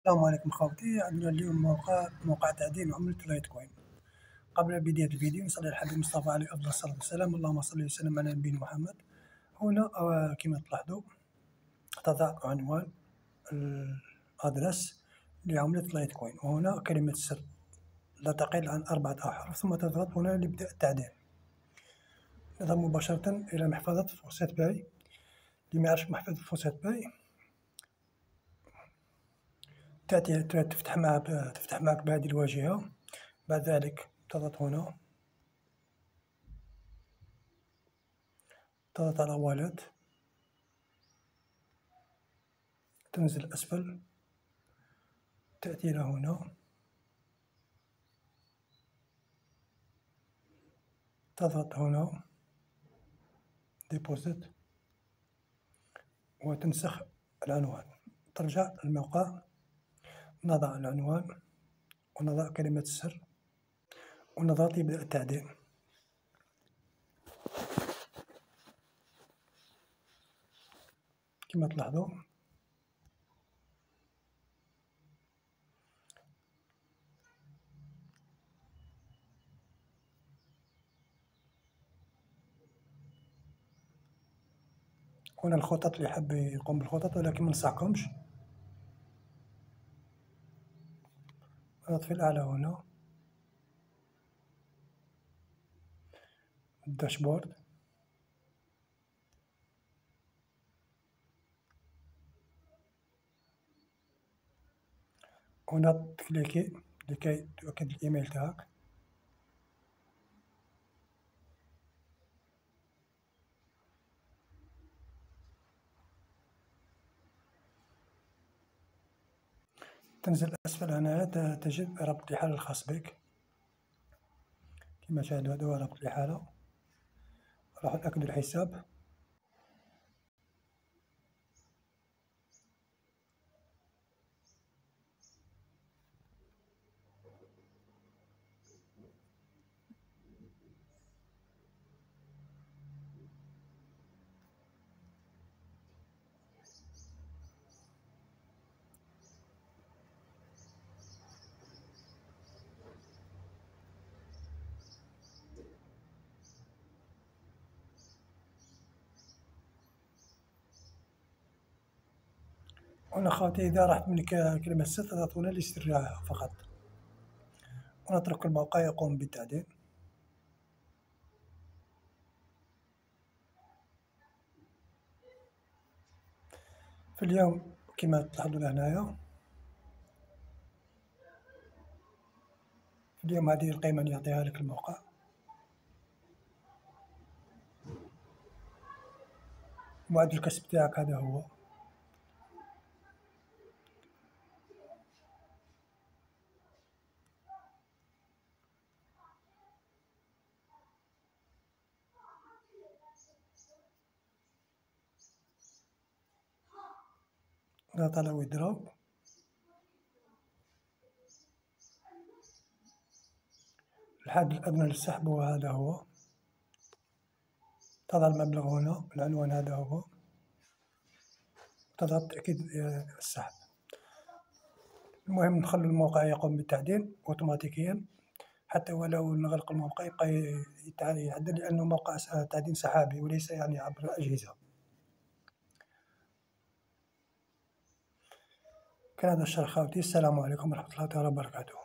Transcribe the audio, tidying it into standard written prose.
السلام عليكم خوتي. عندنا اليوم موقع تعدين عملة لايتكوين. قبل بداية الفيديو نصلي على الحبيب مصطفى عليه أفضل الصلاة والسلام. اللهم صل وسلم على نبينا محمد. هنا كما تلاحظوا تضع عنوان الأدرس لعملة لايتكوين، وهنا كلمة السر لا تقل عن 4 أحرف، ثم تضغط هنا لإبداء التعدين. نذهب مباشرة إلى محفظة فوسيت باي. لما يعرفش محفظة فوسيت باي تفتح معك بهذه الواجهة. بعد ذلك تضغط هنا، تضغط على والد، تنزل أسفل، تأتي إلى هنا، تضغط هنا ديبوزيت وتنسخ العنوان. ترجع الموقع، نضع العنوان ونضع كلمة السر ونضغط يبدأ التعدين. كما تلاحظوا هنا الخطط اللي حاب يقوم بالخطط، ولكن ما ننصحكمش. نضغط في الأعلى هنا الداشبورد، هنا تكليكي لكي تؤكد الإيميل تاعك. تنزل أسفل هنا تجد رابط الإحالة الخاص بك. كما تشاهدوا هذا هو رابط الإحالة. راح نأكد الحساب. هنا خواتي إذا راحت منك كلمة السر تضغط هنا لاسترجاعها فقط، ونترك الموقع يقوم بالتعدين. في اليوم كما تلاحظون هنايا، في اليوم هذه القيمة اللي يعطيها لك الموقع. معدل الكسب تاعك هذا هو. نضغط على ويدراو، الحد الأدنى للسحب وهذا هو. تضع المبلغ هنا، العنوان هذا هو، تضغط تأكيد السحب. المهم نخلو الموقع يقوم بالتعدين أوتوماتيكيا، حتى ولو نغلق الموقع يبقى يعدل، لأنه موقع تعدين سحابي وليس يعني عبر الأجهزة. كان هذا الشرح خوتي. السلام عليكم ورحمة الله تعالى وبركاته.